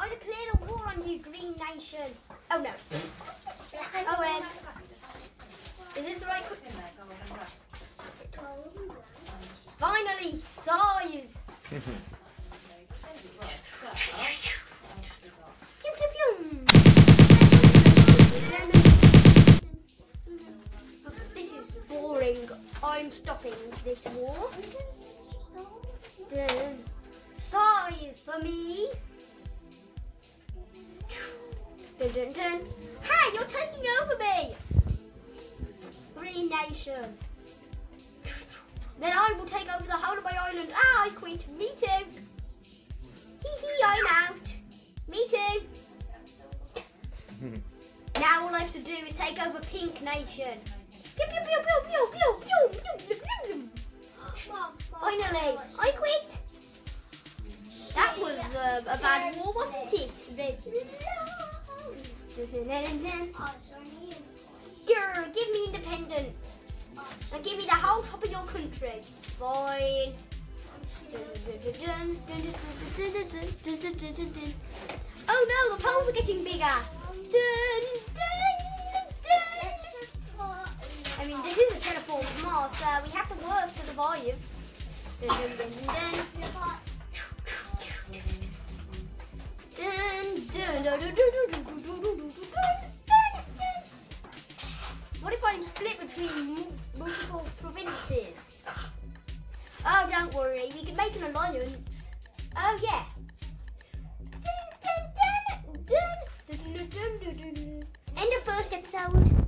I declared a war on you, Green Nation. Oh no. Oh well. Is this the right? Finally, size. This is boring. I'm stopping this war. Size for me. Dun, dun, dun. Hey, you're taking over me. Green Nation. Then I will take over the whole of my island. Ah, I quit. Me too. Hee hee, I'm out. Me too. Now all I have to do is take over Pink Nation. Pew, pew, pew, pew, pew, pew, pew, pew, pew, pew. Finally, I quit. That was a bad war, wasn't it? Girl, give me independence. And give me the whole top of your country. Fine. Oh no, the poles are getting bigger. I mean, this is a terraformed Mars, so we have to work to survive. What if I'm split between multiple provinces? Oh, don't worry, we can make an alliance. Oh yeah. End of first episode.